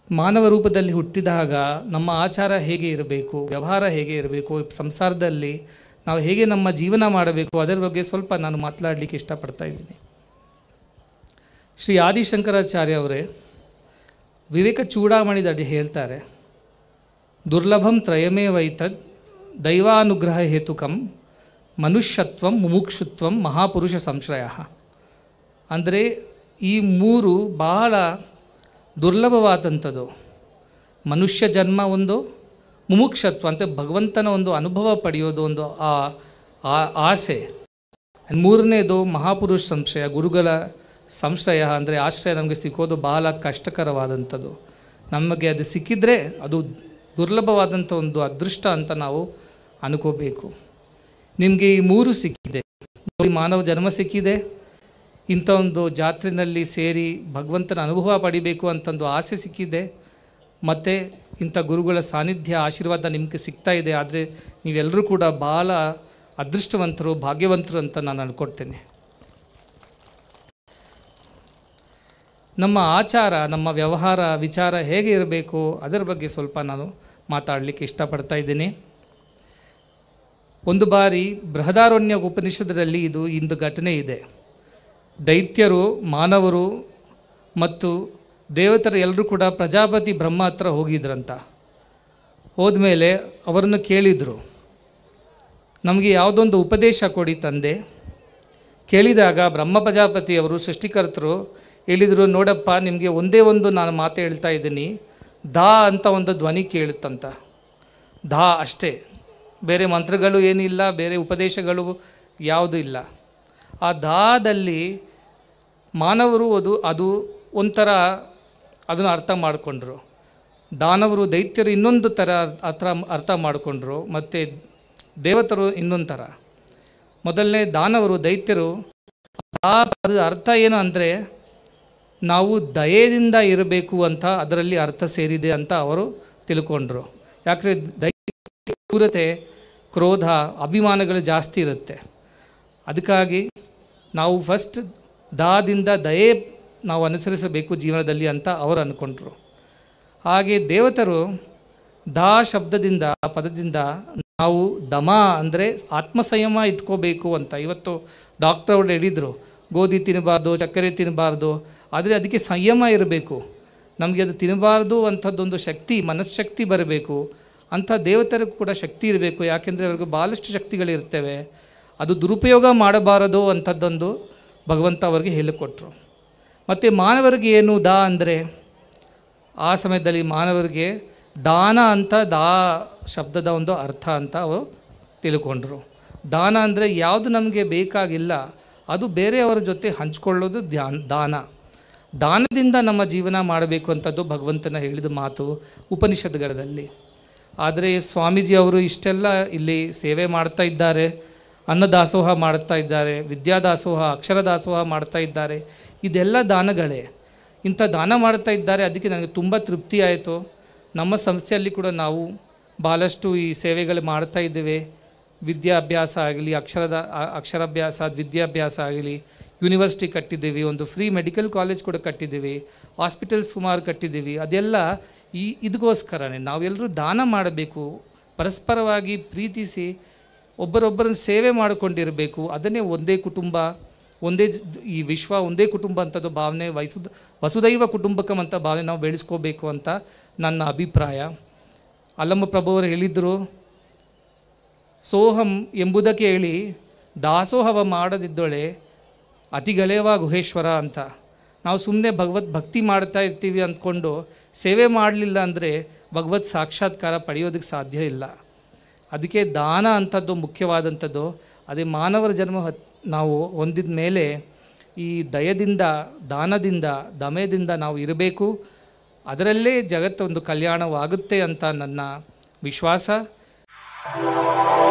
ಮಾನವ ರೂಪದಲ್ಲಿ ಹುಟ್ಟಿದಾಗ ನಮ್ಮ ಆಚಾರ ಹೇಗೆ ಇರಬೇಕು, ವ್ಯವಹಾರ ಹೇಗೆ ಇರಬೇಕು, ಸಂಸಾರದಲ್ಲಿ ನಾವು ಹೇಗೆ ನಮ್ಮ ಜೀವನ ಮಾಡಬೇಕು, ಅದರ ಬಗ್ಗೆ ಸ್ವಲ್ಪ ನಾನು ಮಾತನಾಡಲಿಕ್ಕೆ ಇಷ್ಟಪಡ್ತಾ ಇದ್ದೀನಿ. ಶ್ರೀ ಆದಿಶಂಕರಾಚಾರ್ಯ ಅವರೇ ವಿವೇಕ ಚೂಡಾಮಣಿದಡಿ ಹೇಳ್ತಾರೆ, ದುರ್ಲಭಂ ತ್ರಯಮೇ ವೈತದ್ ದೈವಾನುಗ್ರಹ ಹೇತುಕಂ ಮನುಷ್ಯತ್ವಂ ಮುಮುಕ್ಷುತ್ವಂ ಮಹಾಪುರುಷ ಸಂಶ್ರಯ. ಅಂದರೆ ಈ ಮೂರು ಬಹಳ ದುರ್ಲಭವಾದಂಥದ್ದು. ಮನುಷ್ಯ ಜನ್ಮ ಒಂದು, ಮುಮುಕ್ಷತ್ವ ಅಂತ ಭಗವಂತನ ಒಂದು ಅನುಭವ ಪಡೆಯೋದು ಒಂದು ಆಸೆ, ಮೂರನೇದು ಮಹಾಪುರುಷ ಸಂಶ್ರಯ, ಗುರುಗಳ ಸಂಶ್ರಯ ಅಂದರೆ ಆಶ್ರಯ ನಮಗೆ ಸಿಕ್ಕೋದು ಬಹಳ ಕಷ್ಟಕರವಾದಂಥದ್ದು. ನಮಗೆ ಅದು ಸಿಕ್ಕಿದರೆ ಅದು ದುರ್ಲಭವಾದಂಥ ಒಂದು ಅದೃಷ್ಟ ಅಂತ ನಾವು ಅನ್ಕೋಬೇಕು. ನಿಮಗೆ ಈ ಮೂರು ಸಿಕ್ಕಿದೆ, ಮಾನವ ಜನ್ಮ ಸಿಕ್ಕಿದೆ, ಇಂಥ ಒಂದು ಜಾತ್ರೆಯಲ್ಲಿ ಸೇರಿ ಭಗವಂತನ ಅನುಭವ ಪಡಿಬೇಕು ಅಂತಂದು ಆಸೆ ಸಿಕ್ಕಿದೆ, ಮತ್ತು ಇಂಥ ಗುರುಗಳ ಸಾನ್ನಿಧ್ಯ ಆಶೀರ್ವಾದ ನಿಮಗೆ ಸಿಗ್ತಾ ಇದೆ. ಆದರೆ ನೀವೆಲ್ಲರೂ ಕೂಡ ಭಾಳ ಅದೃಷ್ಟವಂತರು, ಭಾಗ್ಯವಂತರು ಅಂತ ನಾನು ಅಂದ್ಕೊಡ್ತೇನೆ. ನಮ್ಮ ಆಚಾರ, ನಮ್ಮ ವ್ಯವಹಾರ ವಿಚಾರ ಹೇಗೆ ಇರಬೇಕು ಅದರ ಬಗ್ಗೆ ಸ್ವಲ್ಪ ನಾನು ಮಾತಾಡಲಿಕ್ಕೆ ಇಷ್ಟಪಡ್ತಾ ಇದ್ದೀನಿ. ಒಂದು ಬಾರಿ ಬೃಹದಾರಣ್ಯ ಉಪನಿಷದರಲ್ಲಿ ಇಂದು ಘಟನೆ ಇದೆ. ದೈತ್ಯರು, ಮಾನವರು ಮತ್ತು ದೇವತರು ಎಲ್ಲರೂ ಕೂಡ ಪ್ರಜಾಪತಿ ಬ್ರಹ್ಮ ಹತ್ರ ಹೋಗಿದ್ರಂತ. ಹೋದ್ಮೇಲೆ ಅವರನ್ನು ಕೇಳಿದರು, ನಮಗೆ ಯಾವುದೊಂದು ಉಪದೇಶ ಕೊಡಿ ತಂದೆ. ಕೇಳಿದಾಗ ಬ್ರಹ್ಮ ಪ್ರಜಾಪತಿಯವರು ಸೃಷ್ಟಿಕರ್ತರು ಹೇಳಿದರು, ನೋಡಪ್ಪ ನಿಮಗೆ ಒಂದೇ ಒಂದು ನಾನು ಮಾತು ಹೇಳ್ತಾ ಇದ್ದೀನಿ, ದಾ ಅಂತ ಒಂದು ಧ್ವನಿ ಕೇಳುತ್ತಂತ. ದಾ ಅಷ್ಟೇ, ಬೇರೆ ಮಂತ್ರಗಳು ಏನಿಲ್ಲ, ಬೇರೆ ಉಪದೇಶಗಳು ಯಾವುದೂ ಇಲ್ಲ. ಆ ದಾದಲ್ಲಿ ಮಾನವರು ಅದು ಒಂಥರ ಅದನ್ನು ಅರ್ಥ ಮಾಡಿಕೊಂಡ್ರು, ದಾನವರು ದೈತ್ಯರು ಇನ್ನೊಂದು ಥರ ಅರ್ಥ ಮಾಡಿಕೊಂಡ್ರು, ಮತ್ತು ದೇವತರು ಇನ್ನೊಂದು ಥರ. ಮೊದಲನೇ ದಾನವರು, ದೈತ್ಯರು ಅದು ಅರ್ಥ ಏನು ಅಂದರೆ ನಾವು ದಯೆಯಿಂದ ಇರಬೇಕು ಅಂತ ಅದರಲ್ಲಿ ಅರ್ಥ ಸೇರಿದೆ ಅಂತ ಅವರು ತಿಳ್ಕೊಂಡ್ರು. ಯಾಕಂದರೆ ದೈತ್ಯ ಕ್ರೂರತೆ, ಕ್ರೋಧ, ಅಭಿಮಾನಗಳು ಜಾಸ್ತಿ ಇರುತ್ತೆ. ಅದಕ್ಕಾಗಿ ನಾವು ಫಸ್ಟ್ ದಾದಿಂದ ದಯೆ ನಾವು ಅನುಸರಿಸಬೇಕು ಜೀವನದಲ್ಲಿ ಅಂತ ಅವರು ಅಂದ್ಕೊಂಡ್ರು. ಹಾಗೆ ದೇವತರು ದಾ ಶಬ್ದದಿಂದ, ಪದದಿಂದ ನಾವು ದಮ ಅಂದರೆ ಆತ್ಮಸಂಯಮ ಇಟ್ಕೋಬೇಕು ಅಂತ. ಇವತ್ತು ಡಾಕ್ಟರ್ ಅವರು ಹೇಳಿದರು, ಗೋಧಿ ತಿನ್ನಬಾರ್ದು, ಸಕ್ಕರೆ ತಿನ್ನಬಾರ್ದು, ಆದರೆ ಅದಕ್ಕೆ ಸಂಯಮ ಇರಬೇಕು. ನಮಗೆ ಅದು ತಿನ್ನಬಾರ್ದು ಅಂಥದ್ದೊಂದು ಶಕ್ತಿ, ಮನಸ್ಶಕ್ತಿ ಬರಬೇಕು ಅಂಥ ದೇವತರಿಗೂ ಕೂಡ ಶಕ್ತಿ ಇರಬೇಕು. ಯಾಕೆಂದರೆ ಅವ್ರಿಗೆ ಭಾಳಷ್ಟು ಶಕ್ತಿಗಳಿರ್ತವೆ, ಅದು ದುರುಪಯೋಗ ಮಾಡಬಾರದು ಅಂಥದ್ದೊಂದು ಭಗವಂತ ಅವರಿಗೆ ಹೇಳಿಕೊಟ್ರು. ಮತ್ತು ಮಾನವರಿಗೆ ಏನು ದಾ ಅಂದರೆ, ಆ ಸಮಯದಲ್ಲಿ ಮಾನವರಿಗೆ ದಾನ ಅಂತ ದಾ ಶಬ್ದದ ಒಂದು ಅರ್ಥ ಅಂತ ಅವರು ತಿಳ್ಕೊಂಡ್ರು. ದಾನ ಅಂದರೆ ಯಾವುದು ನಮಗೆ ಬೇಕಾಗಿಲ್ಲ ಅದು ಬೇರೆಯವರ ಜೊತೆ ಹಂಚ್ಕೊಳ್ಳೋದು ದಾನ. ದಾನದಿಂದ ನಮ್ಮ ಜೀವನ ಮಾಡಬೇಕು ಅಂಥದ್ದು ಭಗವಂತನ ಹೇಳಿದ ಮಾತು ಉಪನಿಷತ್ಗಳಲ್ಲಿ. ಆದರೆ ಸ್ವಾಮೀಜಿ ಅವರು ಇಷ್ಟೆಲ್ಲ ಇಲ್ಲಿ ಸೇವೆ ಮಾಡ್ತಾ ಇದ್ದಾರೆ, ಅನ್ನದಾಸೋಹ ಮಾಡ್ತಾ ಇದ್ದಾರೆ, ವಿದ್ಯಾದಾಸೋಹ, ಅಕ್ಷರದಾಸೋಹ ಮಾಡ್ತಾ ಇದ್ದಾರೆ. ಇದೆಲ್ಲ ದಾನಗಳೇ. ಇಂಥ ದಾನ ಮಾಡ್ತಾ ಇದ್ದಾರೆ, ಅದಕ್ಕೆ ನನಗೆ ತುಂಬ ತೃಪ್ತಿ ಆಯಿತು. ನಮ್ಮ ಸಂಸ್ಥೆಯಲ್ಲಿ ಕೂಡ ನಾವು ಭಾಳಷ್ಟು ಈ ಸೇವೆಗಳು ಮಾಡ್ತಾ ಇದ್ದೇವೆ. ವಿದ್ಯಾಭ್ಯಾಸ ಆಗಲಿ, ಅಕ್ಷರಾಭ್ಯಾಸ, ವಿದ್ಯಾಭ್ಯಾಸ ಆಗಲಿ, ಯೂನಿವರ್ಸಿಟಿ ಕಟ್ಟಿದ್ದೀವಿ, ಒಂದು ಫ್ರೀ ಮೆಡಿಕಲ್ ಕಾಲೇಜ್ ಕೂಡ ಕಟ್ಟಿದ್ದೀವಿ, ಹಾಸ್ಪಿಟಲ್ಸ್ ಸುಮಾರು ಕಟ್ಟಿದ್ದೀವಿ. ಅದೆಲ್ಲ ಇದಕ್ಕೋಸ್ಕರನೇ ನಾವೆಲ್ಲರೂ ದಾನ ಮಾಡಬೇಕು, ಪರಸ್ಪರವಾಗಿ ಪ್ರೀತಿಸಿ ಒಬ್ಬರೊಬ್ಬರನ್ನು ಸೇವೆ ಮಾಡಿಕೊಂಡಿರಬೇಕು. ಅದನ್ನೇ ಒಂದೇ ಕುಟುಂಬ, ಈ ವಿಶ್ವ ಒಂದೇ ಕುಟುಂಬ ಅಂಥದ್ದು ಭಾವನೆ, ವಸುದೈವ ಕುಟುಂಬಕಂ ಅಂತ ಭಾವನೆ ನಾವು ಬೆಳೆಸ್ಕೋಬೇಕು ಅಂತ ನನ್ನ ಅಭಿಪ್ರಾಯ. ಅಲ್ಲಮ್ಮ ಪ್ರಭುವರು ಹೇಳಿದರು, ಸೋಹಂ ಎಂಬುದಕ್ಕೆ ಹೇಳಿ ದಾಸೋಹವ ಮಾಡದಿದ್ದೊಳೆ ಅತಿಗಳೆವ ಗುಹೇಶ್ವರ ಅಂತ. ನಾವು ಸುಮ್ಮನೆ ಭಕ್ತಿ ಮಾಡ್ತಾ ಇರ್ತೀವಿ ಅಂದ್ಕೊಂಡು ಸೇವೆ ಮಾಡಲಿಲ್ಲ ಅಂದರೆ ಭಗವತ್ ಸಾಕ್ಷಾತ್ಕಾರ ಪಡೆಯೋದಕ್ಕೆ ಸಾಧ್ಯ ಇಲ್ಲ. ಅದಕ್ಕೆ ದಾನ ಅಂಥದ್ದು ಮುಖ್ಯವಾದಂಥದ್ದು. ಅದೇ ಮಾನವರ ಜನ್ಮ ನಾವು ಹೊಂದಿದ ಮೇಲೆ ಈ ದಯದಿಂದ, ದಾನದಿಂದ, ದಮೆದಿಂದ ನಾವು ಇರಬೇಕು. ಅದರಲ್ಲೇ ಜಗತ್ತೊಂದು ಕಲ್ಯಾಣವಾಗುತ್ತೆ ಅಂತ ನನ್ನ ವಿಶ್ವಾಸ.